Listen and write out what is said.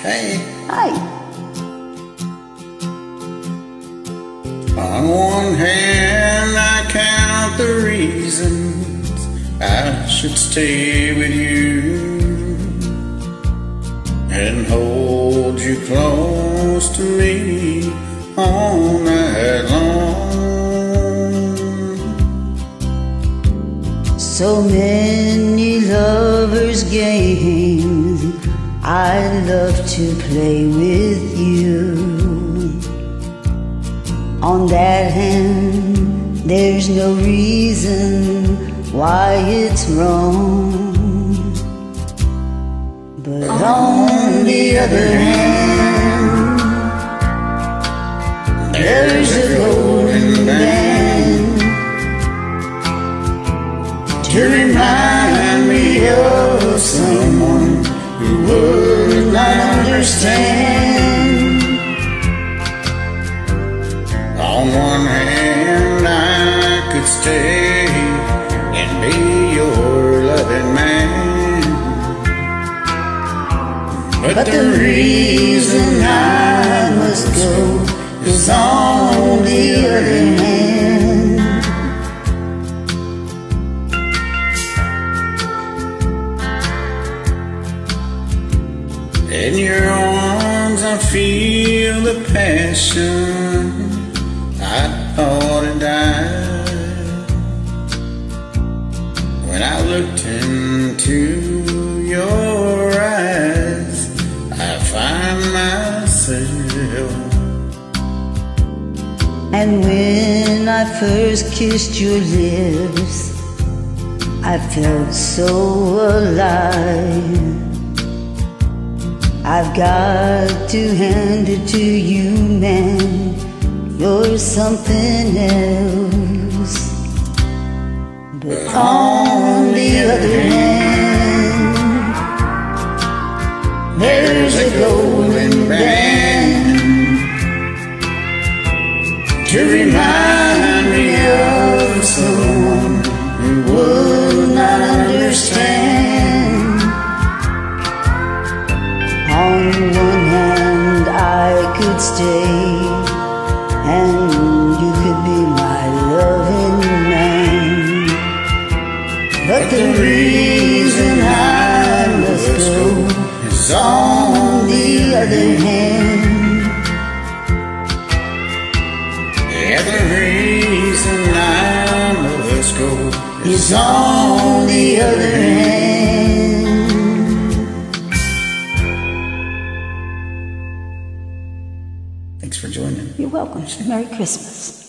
Hey. Hi. On one hand, I count the reasons I should stay with you and hold you close to me all night long. So many lovers' games I love to play with you. On that hand, there's no reason why it's wrong. But on the other hand, there's a golden band to remind me of someone who would not understand. On one hand, I could stay and be your loving man, but the reason I must go is on the other hand. In your arms I feel the passion I thought had died. When I looked into your eyes, I find myself. And when I first kissed your lips, I felt so alive. I've got to hand it to you, man, you're something else. But on the other hand, there's a golden band to remind me of someone who would not understand. On one hand, I could stay and you could be my loving man, but the reason I must go is on the other hand. Yeah, the reason I must go is on the other hand. Thanks for joining. You're welcome. Merry Christmas.